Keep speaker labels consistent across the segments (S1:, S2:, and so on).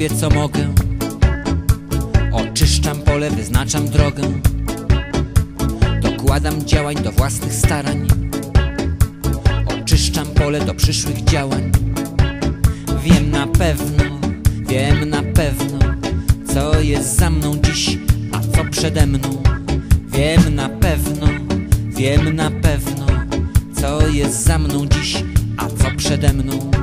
S1: robię co mogę. Oczyszczam pole, wyznaczam drogę. Dokładam działań do własnych starań. Oczyszczam pole do przyszłych działań. Wiem na pewno, co jest za mną dziś, a co przede mną. Wiem na pewno, co jest za mną dziś, a co przede mną.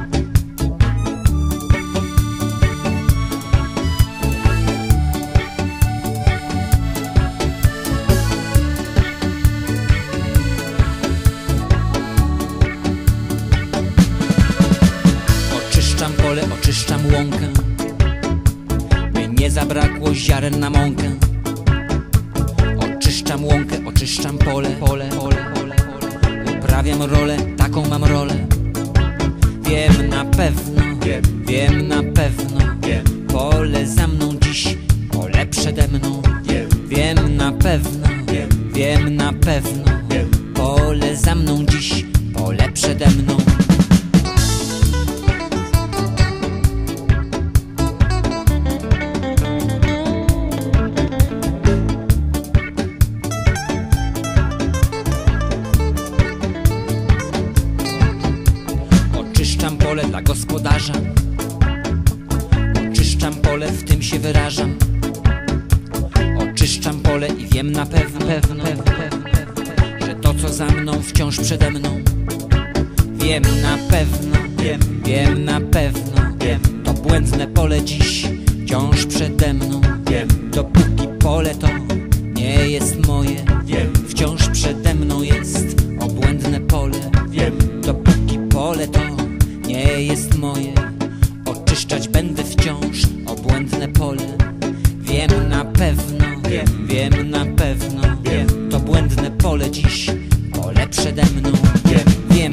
S1: Oczyszczam pole, oczyszczam łąkę, by nie zabrakło ziaren na mąkę. Oczyszczam łąkę, oczyszczam pole. Uprawiam rolę, taką mam rolę. Wiem na pewno, pole za mną dziś, pole przede mną. Wiem na pewno, pole za mną dziś, pole przede mną. Oczyszczam pole dla gospodarza. Oczyszczam pole, w tym się wyrażam. Oczyszczam pole i wiem na pewno, że to co za mną wciąż przede mną. Wiem na pewno, to błędne pole dziś wciąż przede mną. Dopóki pole to nie jest moje, wciąż przede mną jest obłędne pole. Dopóki pole to nie jest moje, oczyszczać będę wciąż obłędne pole. Wiem na pewno, to błędne pole dziś, pole przede mną. Wiem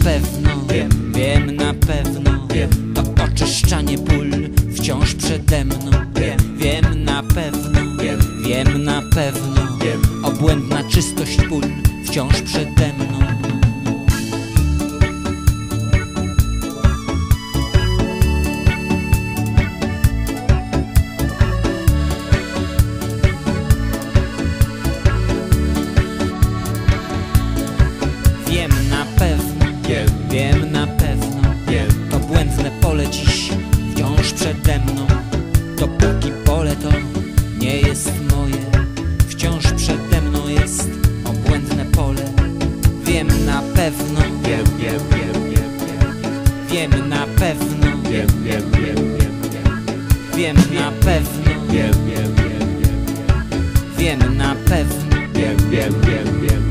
S1: na pewno, to oczyszczanie pól wciąż przede mną. Wiem na pewno, obłędna czystość pól wciąż przede mną. Wiem na pewno, to błędne pole dziś wciąż przede mną. Dopóki pole to nie jest moje, wciąż przede mną jest obłędne pole. Wiem na pewno, wiem na pewno, wiem na pewno, wiem na pewno.